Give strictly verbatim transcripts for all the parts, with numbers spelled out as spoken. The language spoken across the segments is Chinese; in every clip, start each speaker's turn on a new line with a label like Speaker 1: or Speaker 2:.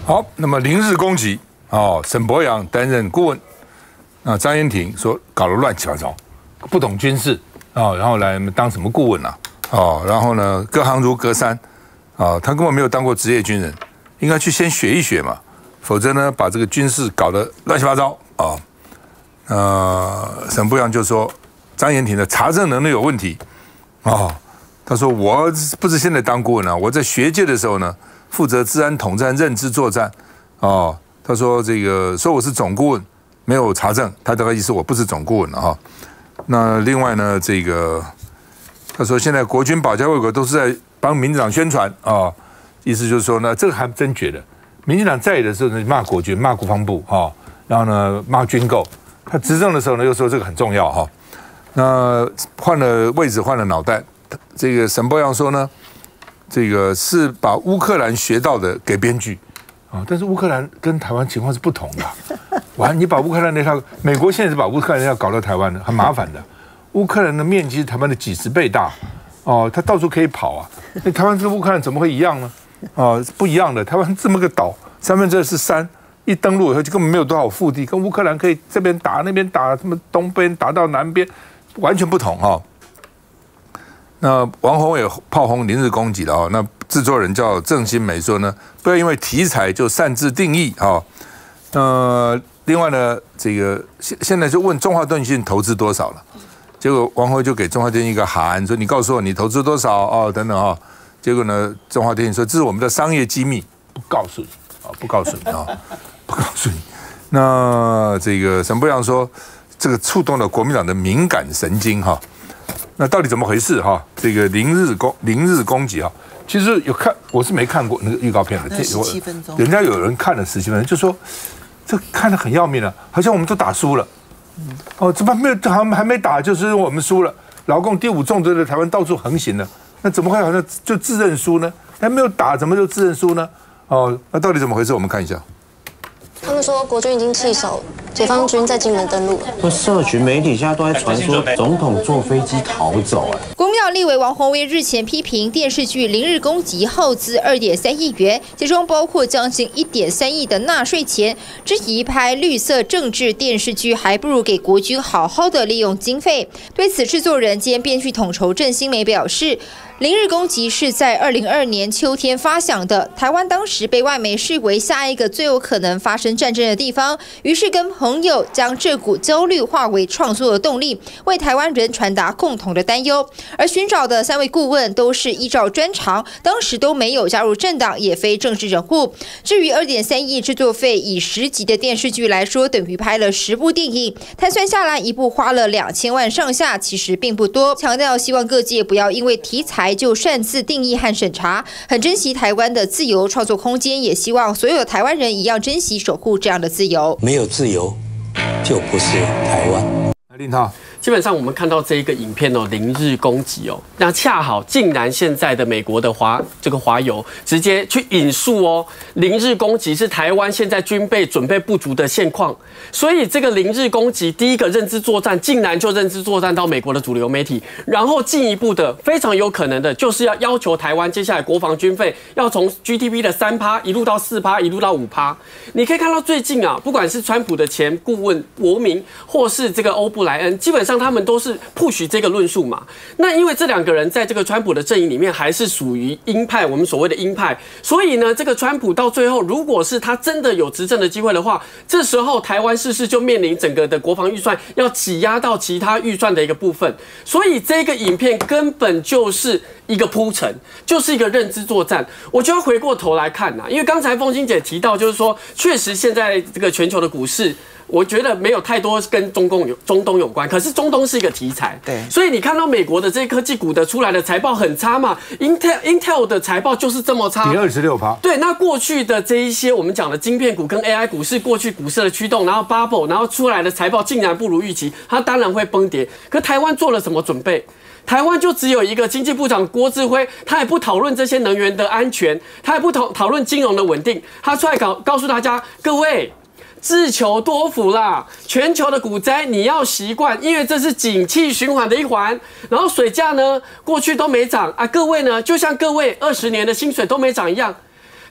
Speaker 1: 好，那么零日攻击哦，沈伯洋担任顾问，那张延廷说搞得乱七八糟，不懂军事哦，然后来当什么顾问啊？哦，然后呢，隔行如隔山啊，他根本没有当过职业军人，应该去先学一学嘛，否则呢，把这个军事搞得乱七八糟啊。呃，沈伯洋就说张延廷的查证能力有问题哦。他说我不是现在当顾问啊，我在学界的时候呢，负责治安统战、认知作战哦。他说这个说我是总顾问，没有查证，他大概意思我不是总顾问了哈、哦。那另外呢，这个他说现在国军保家卫国都是在帮民进党宣传啊、哦，意思就是说呢，这个还真觉得民进党在的时候呢骂国军、骂国防部哈、哦，然后呢骂军购，他执政的时候呢又说这个很重要哈、哦。那换了位置，换了脑袋。这个沈伯洋说呢，这个是把乌克兰学到的给编剧啊，但是乌克兰跟台湾情况是不同的。完，你把乌克兰那套，美国现在是把乌克兰要搞到台湾的，很麻烦的。乌克兰的面积是台湾的几十倍大哦，它到处可以跑啊。那台湾跟乌克兰怎么会一样呢？哦，不一样的。台湾这么个岛，三分之二是山，一登陆以后就根本没有多少腹地，跟乌克兰可以这边打那边打，什么东边打到南边，完全不同哈、哦。那王宏也炮轰零日攻击了啊！那制作人叫郑新梅说呢，不要因为题材就擅自定义啊。呃，另外呢，这个现现在就问中华电信投资多少了，结果王宏就给中华电信一个函，说你告诉我你投资多少哦，等等啊。结果呢，中华电信说这是我们的商业机密，不告诉你啊，不告诉你啊，不告诉你。那这个沈伯洋说，这个触动了国民党的敏感神经哈。那到底怎么回事哈？这个零日攻零日攻击哈，其实有看，我是没看过那个预告片的，
Speaker 2: 十七分钟，
Speaker 1: 人家有人看了十七分钟，就说这看得很要命了，好像我们都打输了。哦，怎么没有还还没打，就是我们输了？老共第五纵队的台湾到处横行了，那怎么会好像就自认输呢？还没有打，怎么就自认输呢？哦，那到底怎么回事？我们看一下。
Speaker 3: 他们说国军已经弃守，解放军在金门登陆。
Speaker 4: 那社群媒体现在都在传说总统坐飞机逃走啊！
Speaker 5: 国民党立委王宏威日前批评电视剧《零日攻击》耗资二点三亿元，其中包括将近一点三亿的纳税钱，质疑拍绿色政治电视剧还不如给国军好好的利用经费。对此，制作人兼编剧统筹郑新梅表示。零日攻击是在二零二二年秋天发想的，台湾当时被外媒视为下一个最有可能发生战争的地方，于是跟朋友将这股焦虑化为创作的动力，为台湾人传达共同的担忧。而寻找的三位顾问都是依照专长，当时都没有加入政党，也非政治人物。至于二点三亿制作费，以十集的电视剧来说，等于拍了十部电影，摊算下来一部花了两千万上下，其实并不多。强调希望各界不要因为题材就擅自定义和审查，很珍惜台湾的自由创作空间，也希望所有台湾人一样珍惜守护这样的自由。
Speaker 6: 没有自由，就不是台湾。
Speaker 1: 令涛。
Speaker 7: 基本上我们看到这一个影片哦，零日攻击哦，那恰好竟然现在的美国的华这个华友直接去引述哦，零日攻击是台湾现在军备准备不足的现况，所以这个零日攻击第一个认知作战竟然就认知作战到美国的主流媒体，然后进一步的非常有可能的就是要要求台湾接下来国防军费要从 G D P 的三趴一路到四趴一路到五趴，你可以看到最近啊，不管是川普的前顾问国民或是这个欧布莱恩，基本上他们都是 push 这个论述嘛。那因为这两个人在这个川普的阵营里面还是属于鹰派，我们所谓的鹰派，所以呢，这个川普到最后，如果是他真的有执政的机会的话，这时候台湾是不是就面临整个的国防预算要挤压到其他预算的一个部分？所以这个影片根本就是一个铺陈，就是一个认知作战。我就要回过头来看呐、啊，因为刚才凤馨姐提到，就是说，确实现在这个全球的股市。我觉得没有太多跟中共有中东有关，可是中东是一个题材，对，所以你看到美国的这些科技股的出来的财报很差嘛 ，Intel Intel 的财报就是这么差，
Speaker 1: 跌二十六趴。
Speaker 7: 对，那过去的这一些我们讲的晶片股跟 A I 股是过去股市的驱动，然后 bubble， 然后出来的财报竟然不如预期，它当然会崩跌。可台湾做了什么准备？台湾就只有一个经济部长郭志辉，他也不讨论这些能源的安全，他也不讨讨论金融的稳定，他出来告告诉大家，各位。自求多福啦！全球的股灾你要习惯，因为这是景气循环的一环。然后水价呢，过去都没涨啊，各位呢，就像各位二十年的薪水都没涨一样。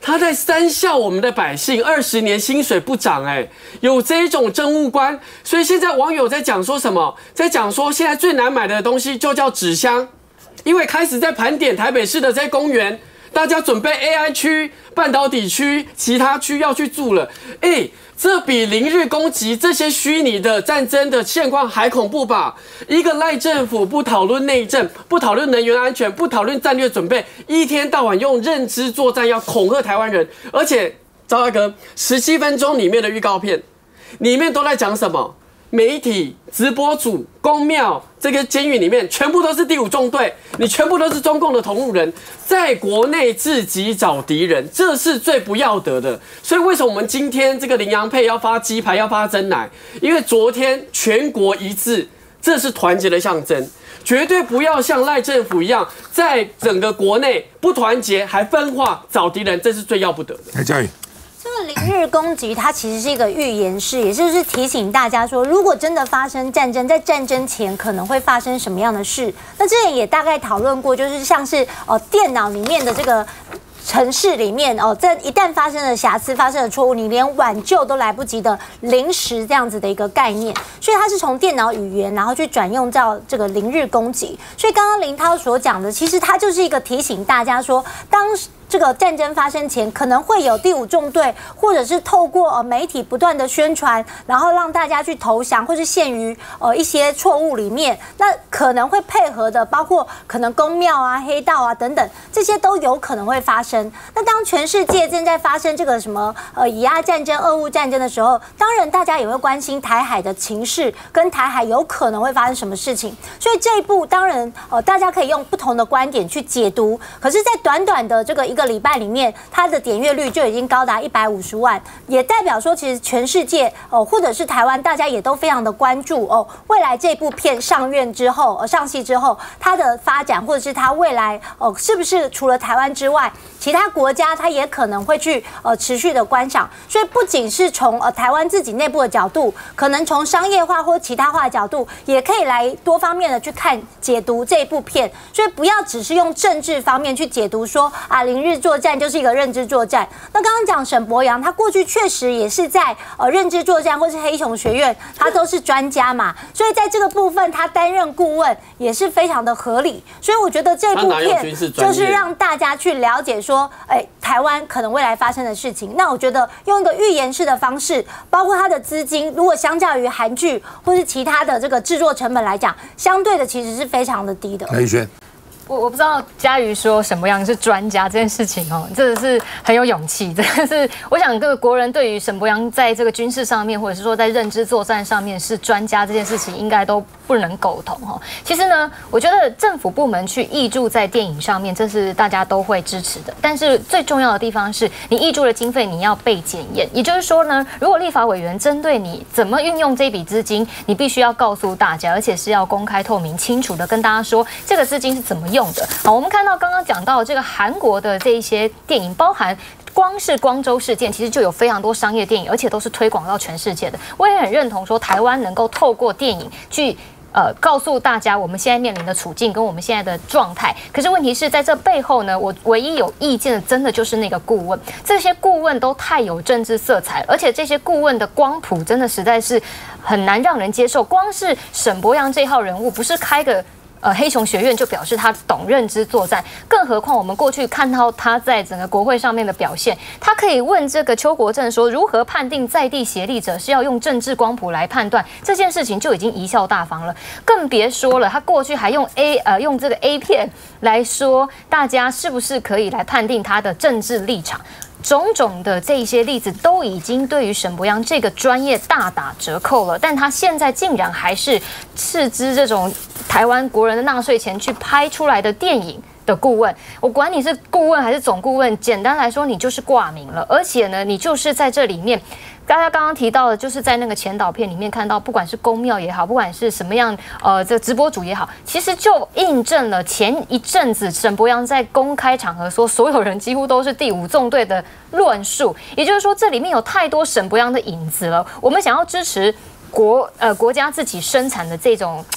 Speaker 7: 他在煽笑我们的百姓，二十年薪水不涨，哎，有这种政务官。所以现在网友在讲说什么？在讲说现在最难买的东西就叫纸箱，因为开始在盘点台北市的这些公园，大家准备 A I 区、半导体区、其他区要去住了，哎。这比零日攻击这些虚拟的战争的现况还恐怖吧？一个赖政府不讨论内政，不讨论能源安全，不讨论战略准备，一天到晚用认知作战要恐吓台湾人，而且赵大哥十七分钟里面的预告片，里面都在讲什么？媒体、直播主、公庙，这个监狱里面全部都是第五纵队，你全部都是中共的同路人，在国内自己找敌人，这是最不要得的。所以为什么我们今天这个麟洋配要发鸡排，要发珍奶？因为昨天全国一致，这是团结的象征，绝对不要像赖政府一样，在整个国内不团结还分化找敌人，这是最要不得的。
Speaker 1: 来，嘉宇。
Speaker 2: 这个零日攻击，它其实是一个预言式，也就是提醒大家说，如果真的发生战争，在战争前可能会发生什么样的事。那之前也大概讨论过，就是像是呃电脑里面的这个。城市里面哦，在一旦发生了瑕疵、发生了错误，你连挽救都来不及的临时这样子的一个概念，所以它是从电脑语言，然后去转用到这个零日攻击。所以刚刚林涛所讲的，其实它就是一个提醒大家说，当这个战争发生前，可能会有第五纵队，或者是透过呃媒体不断的宣传，然后让大家去投降，或是陷于呃一些错误里面。那可能会配合的，包括可能公庙啊、黑道啊等等，这些都有可能会发生。那当全世界正在发生这个什么呃以阿战争、俄乌战争的时候，当然大家也会关心台海的情势，跟台海有可能会发生什么事情。所以这一步当然呃大家可以用不同的观点去解读。可是，在短短的这个一个礼拜里面，它的点阅率就已经高达一百五十万，也代表说其实全世界哦、呃、或者是台湾，大家也都非常的关注哦，未来这部片上院之后、呃、上戏之后，它的发展或者是它未来哦、呃、是不是除了台湾之外，其他国家它也可能会去呃持续的观赏，所以不仅是从呃台湾自己内部的角度，可能从商业化或其他化的角度，也可以来多方面的去看解读这一部片。所以不要只是用政治方面去解读说啊，零日作战就是一个认知作战。那刚刚讲沈伯洋，他过去确实也是在呃认知作战或是黑熊学院，他都是专家嘛，所以在这个部分他担任顾问也是非常的合理。所以我觉得这部片就是让大家去了解说。说，哎，台湾可能未来发生的事情，那我觉得用一个预言式的方式，包括它的资金，如果相较于韩剧或是其他的这个制作成本来讲，相对的其实是非常的低的。
Speaker 1: 雷轩。
Speaker 8: 我我不知道嘉瑜说沈伯洋是专家这件事情哦，真的是很有勇气，真的是我想各个国人对于沈伯洋在这个军事上面，或者是说在认知作战上面是专家这件事情，应该都不能苟同哦。其实呢，我觉得政府部门去挹注在电影上面，这是大家都会支持的。但是最重要的地方是你挹注的经费你要被检验，也就是说呢，如果立法委员针对你怎么运用这笔资金，你必须要告诉大家，而且是要公开透明、清楚的跟大家说这个资金是怎么用。用的好，我们看到刚刚讲到这个韩国的这一些电影，包含光是光州事件，其实就有非常多商业电影，而且都是推广到全世界的。我也很认同说，台湾能够透过电影去。呃，告诉大家我们现在面临的处境跟我们现在的状态。可是问题是在这背后呢，我唯一有意见的，真的就是那个顾问。这些顾问都太有政治色彩，而且这些顾问的光谱真的实在是很难让人接受。光是沈伯洋这号人物，不是开个。呃，黑熊学院就表示他懂认知作战，更何况我们过去看到他在整个国会上面的表现，他可以问这个邱国正说，如何判定在地协力者是要用政治光谱来判断这件事情，就已经贻笑大方了，更别说了，他过去还用 A 呃用这个 A 片来说，大家是不是可以来判定他的政治立场。种种的这一些例子都已经对于沈伯洋这个专业大打折扣了，但他现在竟然还是斥资这种台湾国人的纳税钱去拍出来的电影的顾问。我管你是顾问还是总顾问，简单来说，你就是挂名了，而且呢，你就是在这里面。大家刚刚提到的，就是在那个前导片里面看到，不管是公庙也好，不管是什么样呃这直播主也好，其实就印证了前一阵子沈伯洋在公开场合说，所有人几乎都是第五纵队的论述。也就是说，这里面有太多沈伯洋的影子了。我们想要支持国呃国家自己生产的这种。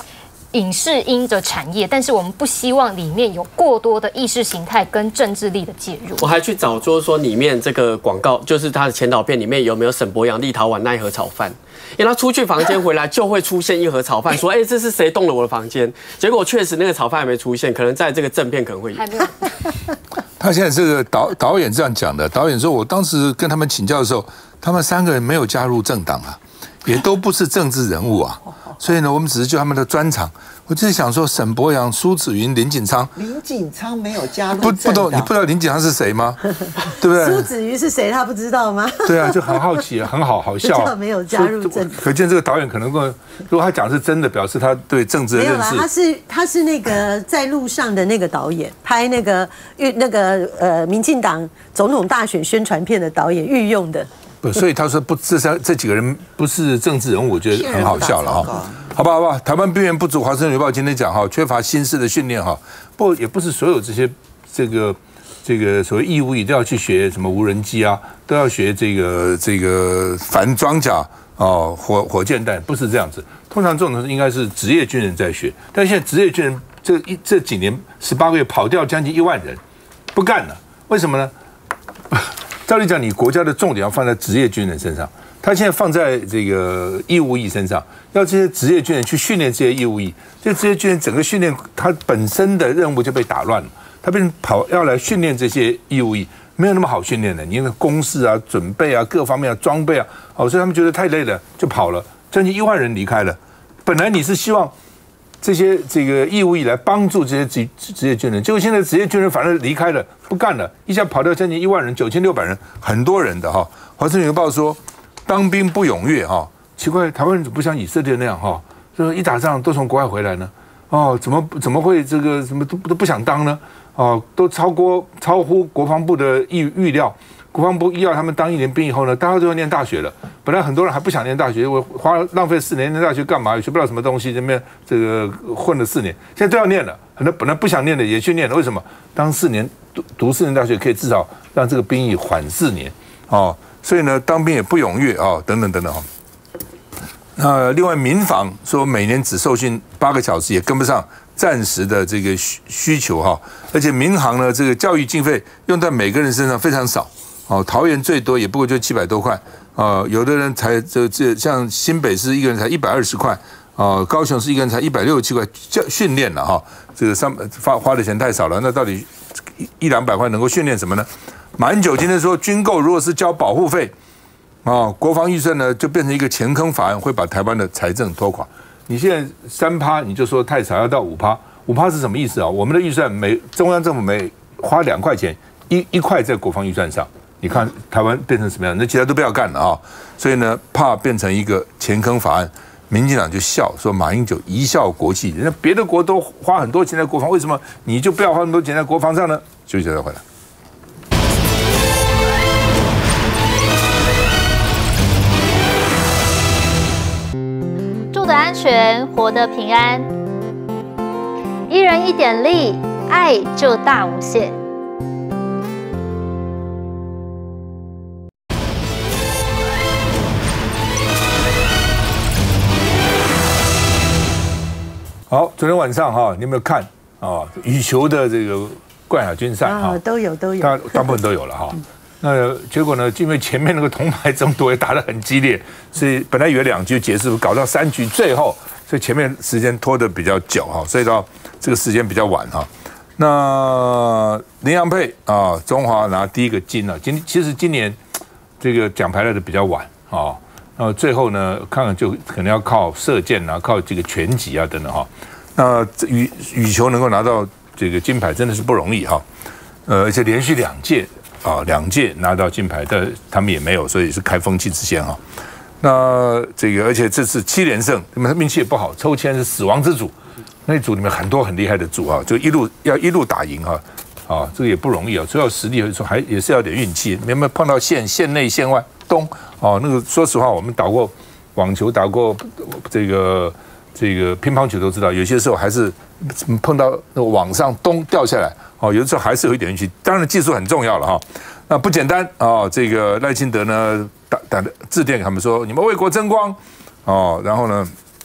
Speaker 8: 影视音的产业，但是我们不希望里面有过多的意识形态跟政治力的介入。
Speaker 7: 我还去找，就是说里面这个广告，就是他的前导片里面有没有沈伯洋立陶宛那一盒炒饭？因为他出去房间回来就会出现一盒炒饭，说：“哎、欸，这是谁动了我的房间？”结果确实那个炒饭还没出现，可能在这个正片可能会有。还没有。
Speaker 1: 他现在这个导导演这样讲的，导演说，我当时跟他们请教的时候，他们三个人没有加入政党啊，也都不是政治人物啊，所以呢，我们只是就他们的专长。我就是想说，沈伯洋、苏紫云、林锦昌，
Speaker 9: 林锦昌没有加入
Speaker 1: 不不懂，你不知道林锦昌是谁吗？对不对？
Speaker 9: 苏紫云是谁？他不知道吗？
Speaker 1: 对啊，就很好奇，很好好笑。
Speaker 9: 没有加入政，
Speaker 1: 可见这个导演可能够，如果他讲是真的，表示他对政治的认识。
Speaker 9: 没有啦，他是他是那个在路上的那个导演，拍那个那个呃民进党总统大选宣传片的导演御用的。
Speaker 1: 不，所以他说不，这三这几个人不是政治人物，我觉得很好笑了哈。好吧，好吧，台湾兵源不足，华盛顿邮报今天讲哈，缺乏新式的训练哈。不过也不是所有这些这个这个所谓义务役都要去学什么无人机啊，都要学这个这个反装甲哦，火火箭弹，不是这样子。通常这种应该是职业军人在学，但现在职业军人这一这几年十八个月跑掉将近一万人，不干了，为什么呢？照理讲，你国家的重点要放在职业军人身上，他现在放在这个义务役身上，要这些职业军人去训练这些义务役，这职业军人整个训练，他本身的任务就被打乱了，他变成跑要来训练这些义务役，没有那么好训练的，你那公式啊、准备啊、各方面啊、装备啊，哦，所以他们觉得太累了，就跑了，将近一万人离开了。本来你是希望这些这个义务役来帮助这些职职业军人，结果现在职业军人反而离开了，不干了，一下跑掉将近一万人，九千六百人，很多人的哈。华盛顿邮报说，当兵不踊跃哈，奇怪，台湾人怎么不像以色列那样哈？就是一打仗都从国外回来呢？哦，怎么怎么会这个什么都都不想当呢？哦，都超过超乎国防部的预预料。国防部要他们当一年兵以后呢，大家都要念大学了。本来很多人还不想念大学，我花浪费四年念大学干嘛？也学不了什么东西，这边这个混了四年，现在都要念了。很多本来不想念的也去念了，为什么？当四年读读四年大学，可以至少让这个兵役缓四年哦。所以呢，当兵也不踊跃哦，等等等等哦。那另外民防说每年只受训八个小时，也跟不上战时的这个需需求哈。而且民航呢，这个教育经费用在每个人身上非常少。哦，桃园最多也不过就七百多块，呃，有的人才这这像新北市一个人才一百二十块，哦，高雄市一个人才一百六十七块，教训练了哈，这个上花花的钱太少了，那到底一一两百块能够训练什么呢？马英九今天说，军购如果是交保护费，哦，国防预算呢就变成一个钱坑法案，会把台湾的财政拖垮。你现在三趴你就说太少，要到五趴，五趴是什么意思啊？我们的预算每中央政府每花两块钱，一一块在国防预算上。你看台湾变成什么样？那其他都不要干了啊！所以呢，怕变成一个钱坑法案，民进党就笑说马英九贻笑国际，人家别的国都花很多钱在国防，为什么你就不要花那么多钱在国防上呢？休息再回来。
Speaker 10: 住得安全，活得平安，一人一点力，爱就大无限。
Speaker 1: 好，昨天晚上哈，你有没有看啊？羽球的这个冠亚军赛哈，
Speaker 9: 都有都有，
Speaker 1: 大大部分都有了哈。那结果呢？因为前面那个铜牌争夺也打得很激烈，所以本来以为两局结束，搞到三局最后，所以前面时间拖得比较久哈，所以到这个时间比较晚哈。那林洋配啊，中华拿第一个金啊，今其实今年这个奖牌来的比较晚啊。那最后呢，看看就可能要靠射箭啊，靠这个拳击啊等等哈。那羽羽球能够拿到这个金牌真的是不容易哈。呃，而且连续两届啊，两届拿到金牌，但他们也没有，所以是开风气之先哈。那这个而且这次七连胜，他们运气也不好，抽签是死亡之组，那一组里面很多很厉害的组啊，就一路要一路打赢哈。啊，这个也不容易啊，主要实力说还也是要点运气，没有碰到线线内线外东哦，那个说实话，我们打过网球，打过这个这个乒乓球都知道，有些时候还是碰到那个网上东掉下来哦，有的时候还是有一点运气。当然技术很重要了哈，那不简单啊。这个赖清德呢打打致电给他们说，你们为国争光哦，然后呢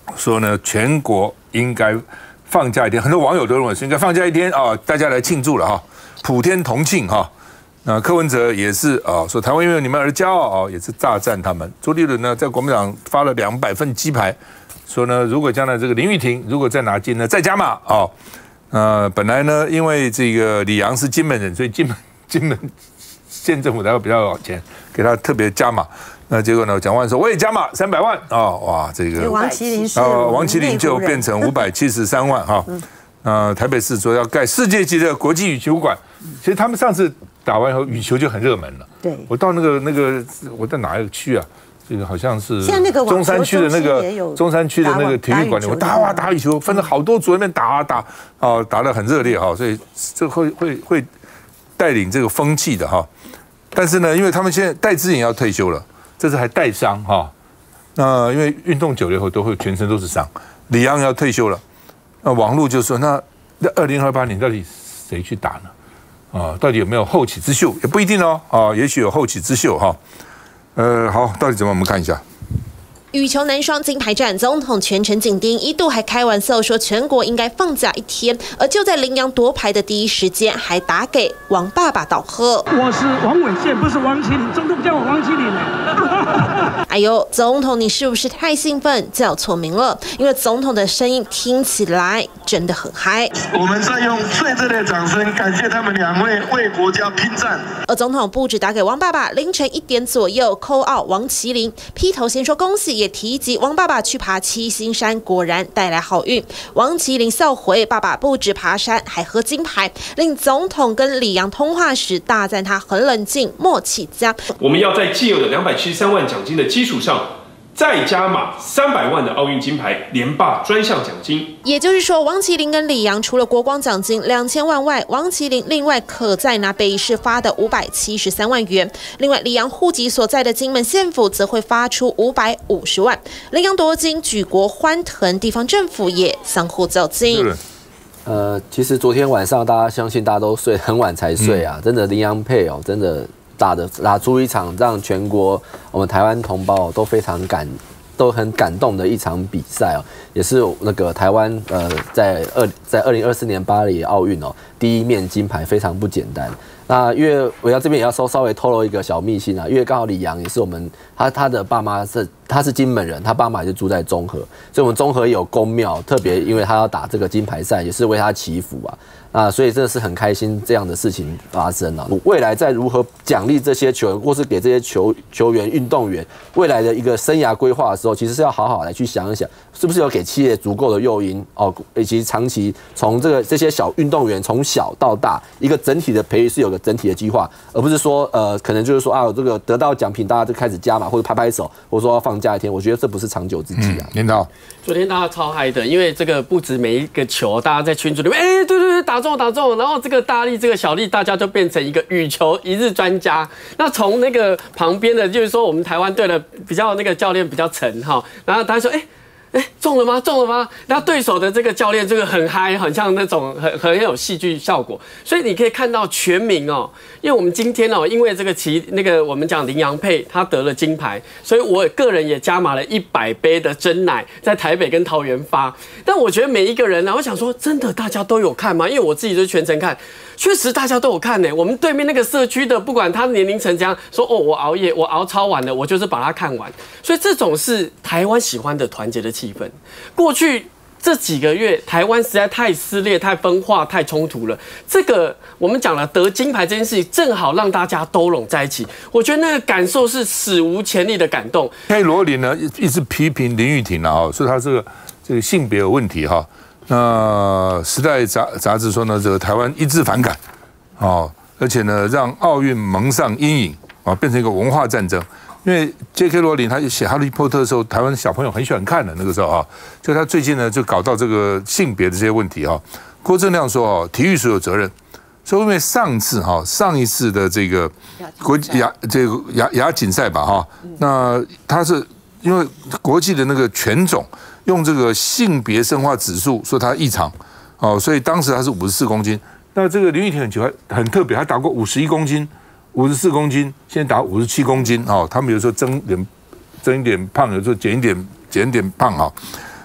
Speaker 1: 说呢全国应该放假一天，很多网友都认为是应该放假一天啊，大家来庆祝了哈，普天同庆哈。那柯文哲也是啊，说台湾因为你们而骄傲啊，也是大赞他们。朱立伦呢在国民党发了两百份鸡排，说呢如果将来这个林玉婷如果再拿金呢再加码啊。呃，本来呢因为这个李阳是金门人，所以金门金门县政府才会比较有钱，给他特别加码。那结果呢？蒋万说我也加码三百万啊、哦！哇，这个
Speaker 9: 王麒麟是
Speaker 1: 呃，王麒麟就变成五百七十三万哈。嗯、呃，台北市说要盖世界级的国际羽球馆，其实他们上次打完以后，羽球就很热门了。
Speaker 9: 对，
Speaker 1: 我到那个那个我在哪一个区啊？这个好像是
Speaker 9: 现在那个
Speaker 1: 中山区的那个中山区的那个体育馆里，我打啊打羽球，分了好多组那边打啊打啊，打得很热烈哈，所以这会会会带领这个风气的哈。但是呢，因为他们现在戴资颖要退休了。这次还带伤哈，那因为运动久了以后都会全身都是伤。李阳要退休了，那网络就说那那二零二八年到底谁去打呢？啊，到底有没有后起之秀？也不一定哦，啊，也许有后起之秀哈。呃，好，到底怎么我们看一下。
Speaker 11: 羽球男双金牌战，总统全程紧盯，一度还开玩笑说全国应该放假一天。而就在林洋夺牌的第一时间，还打给王爸爸道贺。
Speaker 12: 我是王伟宪，不是王麒麟，总统叫我王麒麟呢。
Speaker 11: 哎呦，总统你是不是太兴奋，叫错名了？因为总统的声音听起来真的很嗨。
Speaker 13: 我们再用最热烈的掌声感谢他们两位为国家拼战。
Speaker 11: 而总统不止打给王爸爸，凌晨一点左右 call out 王麒麟，劈头先说恭喜。也提及王爸爸去爬七星山，果然带来好运。王麒麟笑回，爸爸不止爬山，还喝金牌，令总统跟李阳通话时大赞他很冷静，默契佳。
Speaker 14: 我们要在既有的两百七十三万奖金的基础上，再加码三百万的奥运金牌，连霸专项奖金。
Speaker 11: 也就是说，王麒麟跟李阳除了国光奖金两千万外，王麒麟另外可再拿北市发的五百七十三万元。另外，李阳户籍所在的金门县府则会发出五百五十万。林洋夺金，举国欢腾，地方政府也相互较劲。
Speaker 4: 呃，其实昨天晚上大家相信大家都睡很晚才睡啊，嗯、真的林洋配哦，真的。打的打出一场让全国我们台湾同胞都非常感都很感动的一场比赛哦，也是那个台湾呃在二在二零二四年巴黎奥运哦第一面金牌非常不简单。那因为我要这边也要稍稍微透露一个小秘辛啊，因为刚好李阳也是我们他他的爸妈是他是金门人，他爸妈就住在中和，所以我们中和也有公庙，特别因为他要打这个金牌赛，也是为他祈福啊。啊，所以真的是很开心这样的事情发生啊！未来在如何奖励这些球员，或是给这些球球员、运动员未来的一个生涯规划的时候，其实是要好好来去想一想，是不是有给企业足够的诱因哦，以及长期从这个这些小运动员从小到大一个整体的培育是有个整体的计划，而不是说呃，可能就是说啊，这个得到奖品大家就开始加码或者拍拍手，或者说要放假一天，我觉得这不是长久之计啊。
Speaker 1: 领导，
Speaker 7: 昨天大家超嗨的，因为这个不止每一个球，大家在群组里面，哎、欸，对对对，打中打中，然后这个大力这个小力，大家就变成一个羽球一日专家。那从那个旁边的，就是说我们台湾队的比较那个教练比较沉哈，然后他说，哎、欸。哎，中了吗？中了吗？然后对手的这个教练这个很嗨，很像那种很很有戏剧效果，所以你可以看到全民哦，因为我们今天哦，因为这个旗那个我们讲林洋配他得了金牌，所以我个人也加码了一百杯的珍奶在台北跟桃园发。但我觉得每一个人呢，我想说真的大家都有看吗？因为我自己就全程看，确实大家都有看呢。我们对面那个社区的，不管他年龄层怎样，说哦我熬夜我熬超晚了，我就是把它看完。所以这种是台湾喜欢的团结的气氛。过去这几个月，台湾实在太撕裂、太分化、太冲突了。这个我们讲了得金牌这件事情，正好让大家都拢在一起。我觉得那个感受是史无前例的感动。
Speaker 1: K 罗琳呢一直批评林玉婷啊，哦，说她这个这个性别有问题哈。那《时代》杂杂志说呢，这个台湾一致反感哦，而且呢让奥运蒙上阴影啊，变成一个文化战争。因为 J K 罗琳他写《哈利波特》的时候，台湾小朋友很喜欢看的那个时候啊，就他最近呢就搞到这个性别的这些问题哈。郭正亮说哦，体育署有责任，说因为上次哈上一次的这个国际亚这个亚亚锦赛吧哈，那他是因为国际的那个拳种用这个性别生化指数说他异常哦，所以当时他是五十四公斤。那这个林玉婷很奇怪，很特别，他打过五十一公斤。五十四公斤，现在打五十七公斤哦。他们有时候增点增一点胖，有时候减一点减一点胖啊。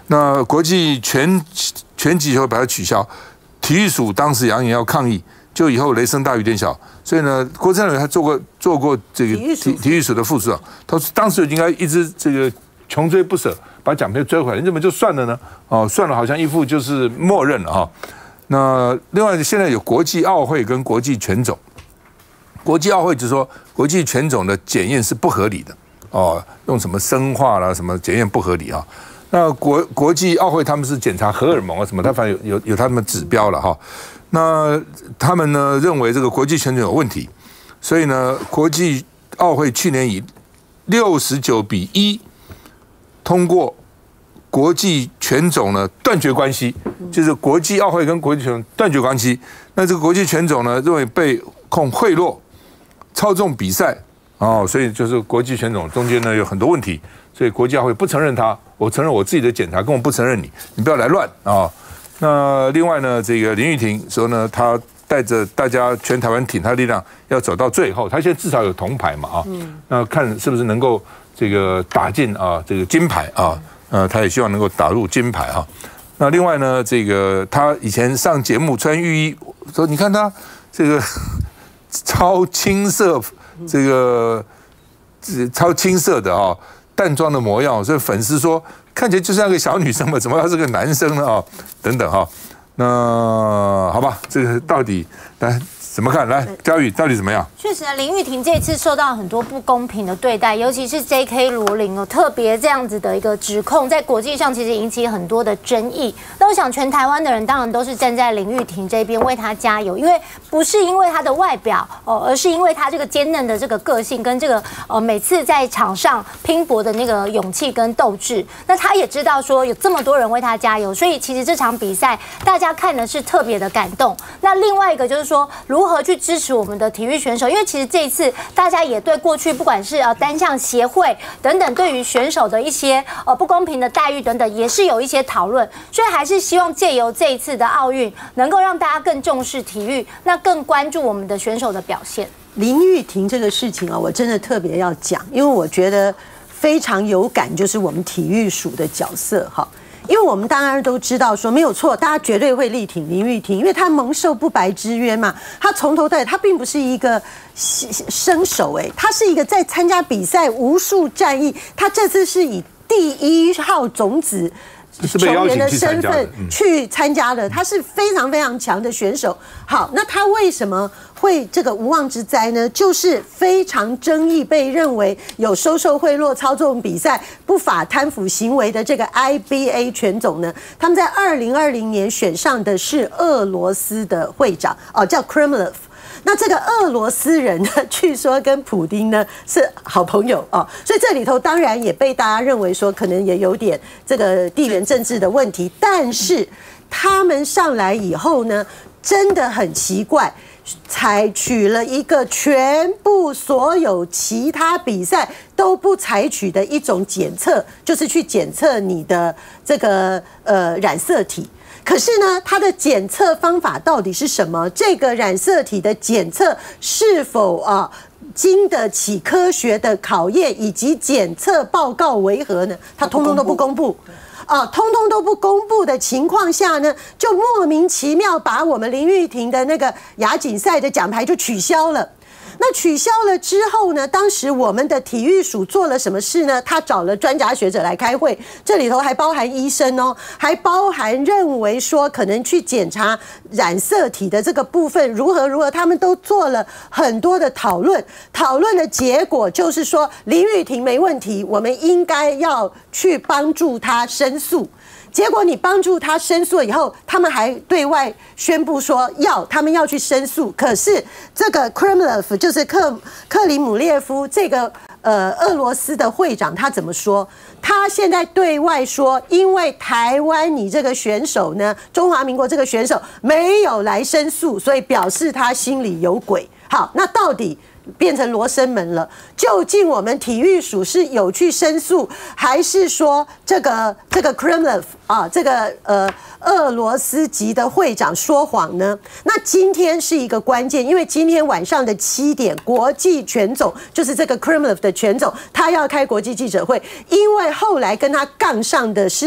Speaker 1: 那国际拳拳击会把它取消，体育署当时扬言要抗议，就以后雷声大雨点小，所以呢，郭正亮他做过做过这个体体育署的副署长，他当时就应该一直这个穷追不舍，把奖杯追回来，你怎么就算了呢？哦，算了，好像一副就是默认了哈。那另外现在有国际奥会跟国际拳总，国际奥会就是说国际拳总的检验是不合理的哦，用什么生化啦什么检验不合理啊。那国国际奥会他们是检查荷尔蒙啊什么，他反正有有有他们的指标了哈。那他们呢认为这个国际拳总有问题，所以呢国际奥会去年以六十九比一通过国际拳总呢断绝关系，就是国际奥会跟国际拳总断绝关系。那这个国际拳总呢认为被控贿赂、操纵比赛哦，所以就是国际拳总中间呢有很多问题，所以国际奥会不承认他。我承认我自己的检查，跟我不承认你，你不要来乱啊、哦！那另外呢，这个林玉婷说呢，他带着大家全台湾挺他的力量，要走到最后。他现在至少有铜牌嘛啊，嗯、那看是不是能够这个打进啊这个金牌啊，呃，他也希望能够打入金牌啊。那另外呢，这个他以前上节目穿浴衣，说你看他这个超青涩，这个超青涩的啊。淡妆的模样，所以粉丝说看起来就像个小女生嘛，怎么他是个男生呢？啊，等等哈，那好吧，这个到底来怎么看？来，嘉宇到底怎么样？
Speaker 2: 确实呢，林玉婷这次受到很多不公平的对待，尤其是 J K 罗琳有特别这样子的一个指控，在国际上其实引起很多的争议。那我想，全台湾的人当然都是站在林玉婷这边为她加油，因为不是因为她的外表哦，而是因为她这个坚韧的这个个性跟这个呃每次在场上拼搏的那个勇气跟斗志。那她也知道说有这么多人为她加油，所以其实这场比赛大家看的是特别的感动。那另外一个就是说，如何去支持我们的体育选手，因为其实这一次大家也对过去不管是呃单项协会等等对于选手的一些呃不公平的待遇等等，也是有一些讨论，所以还是希望借由这一次的奥运，能够让大家更重视体育，那更关注我们的选手的表现。
Speaker 9: 林玉婷这个事情啊，我真的特别要讲，因为我觉得非常有感，就是我们体育署的角色哈。因为我们当然都知道说没有错，大家绝对会力挺林玉婷，因为她蒙受不白之冤嘛。她从头到尾，她并不是一个生手，哎，她是一个在参加比赛无数战役，她这次是以第一号种子球员的身份去参加的，他是非常非常强的选手。好，那他为什么会这个无妄之灾呢？就是非常争议，被认为有收受贿赂、操纵比赛、不法贪腐行为的这个 I B A 拳总呢，他们在二零二零年选上的是俄罗斯的会长，哦，叫 Kremlov。那这个俄罗斯人呢，据说跟普丁呢是好朋友哦，所以这里头当然也被大家认为说可能也有点这个地缘政治的问题。但是他们上来以后呢，真的很奇怪，采取了一个全部所有其他比赛都不采取的一种检测，就是去检测你的这个呃染色体。可是呢，它的检测方法到底是什么？这个染色体的检测是否啊经得起科学的考验，以及检测报告为何呢？它通通都不公布。啊，通通都不公布的情况下呢，就莫名其妙把我们林玉婷的那个亚锦赛的奖牌就取消了。那取消了之后呢，当时我们的体育署做了什么事呢？他找了专家学者来开会，这里头还包含医生哦，还包含认为说可能去检查染色体的这个部分如何如何，他们都做了很多的讨论。讨论的结果就是说，林玉婷没问题，我们应该要去帮助他申诉。结果你帮助他申诉以后，他们还对外宣布说要他们要去申诉。可是这个 Kremlov 就是克克里姆列夫这个呃俄罗斯的会长，他怎么说？他现在对外说，因为台湾你这个选手呢，中华民国这个选手没有来申诉，所以表示他心里有鬼。好，那到底变成罗生门了？究竟我们体育署是有去申诉，还是说这个这个 Kremlov 啊，这个呃俄罗斯籍的会长说谎呢？那今天是一个关键，因为今天晚上的七点，国际拳总就是这个 Kremlov 的拳总，他要开国际记者会，因为后来跟他杠上的是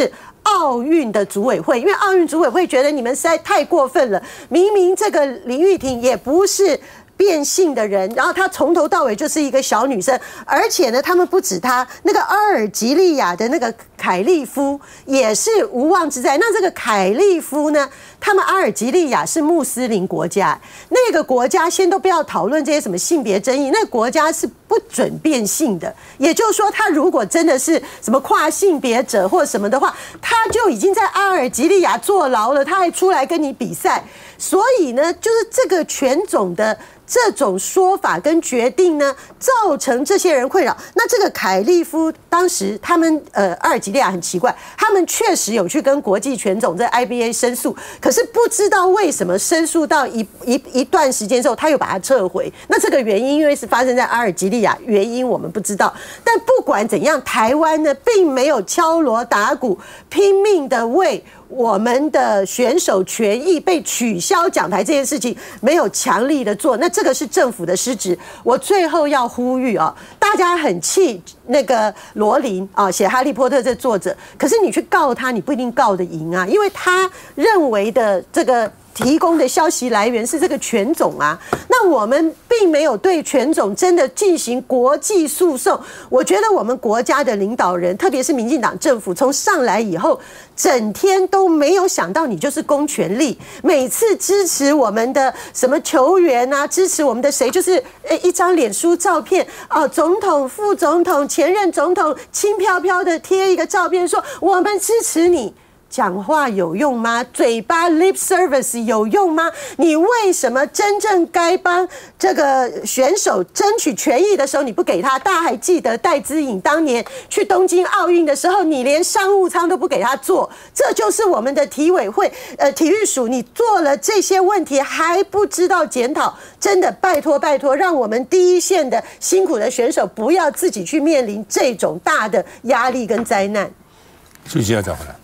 Speaker 9: 奥运的组委会，因为奥运组委会觉得你们实在太过分了，明明这个林玉婷也不是变性的人，然后她从头到尾就是一个小女生，而且呢，他们不止她，那个阿尔及利亚的那个凯利夫也是无妄之灾。那这个凯利夫呢，他们阿尔及利亚是穆斯林国家，那个国家先都不要讨论这些什么性别争议，那个国家是不准变性的。也就是说，他如果真的是什么跨性别者或什么的话，他就已经在阿尔及利亚坐牢了，他还出来跟你比赛。所以呢，就是这个犬种的这种说法跟决定呢，造成这些人困扰。那这个凯利夫当时他们呃阿尔及利亚很奇怪，他们确实有去跟国际犬种在 I B A 申诉，可是不知道为什么申诉到一一一段时间之后，他又把它撤回。那这个原因因为是发生在阿尔及利亚，原因我们不知道。但不管怎样，台湾呢并没有敲锣打鼓，拼命的为我们的选手权益被取消奖牌这件事情没有强力的做，那这个是政府的失职。我最后要呼吁啊，大家很气那个罗琳啊，写《哈利波特》这作者，可是你去告他，你不一定告得赢啊，因为他认为的这个提供的消息来源是这个犬种啊，那我们并没有对犬种真的进行国际诉讼。我觉得我们国家的领导人，特别是民进党政府，从上来以后，整天都没有想到你就是公权力，每次支持我们的什么球员啊，支持我们的谁，就是一张脸书照片哦，总统、副总统、前任总统轻飘飘的贴一个照片，说我们支持你。讲话有用吗？嘴巴 lip service 有用吗？你为什么真正该帮这个选手争取权益的时候你不给他？大家还记得戴资颖当年去东京奥运的时候，你连商务舱都不给他坐，这就是我们的体委会呃体育署，你做了这些问题还不知道检讨，真的拜托拜托，让我们第一线的辛苦的选手不要自己去面临这种大的压力跟灾难。
Speaker 1: 休息一下，再回来。